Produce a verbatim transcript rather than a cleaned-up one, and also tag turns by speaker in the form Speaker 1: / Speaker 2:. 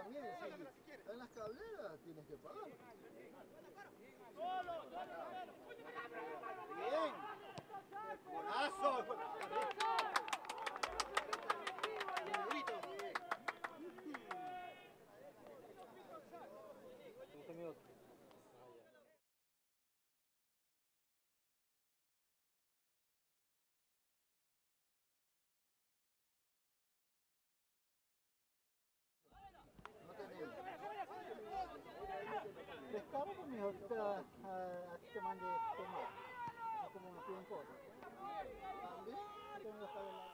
Speaker 1: también, si está en las cableras, tienes que pagar.
Speaker 2: Bien. Golazo.
Speaker 1: Pescado pues mijo, te, a, a ti te mande tomar. Es como un tiempo. ¿También?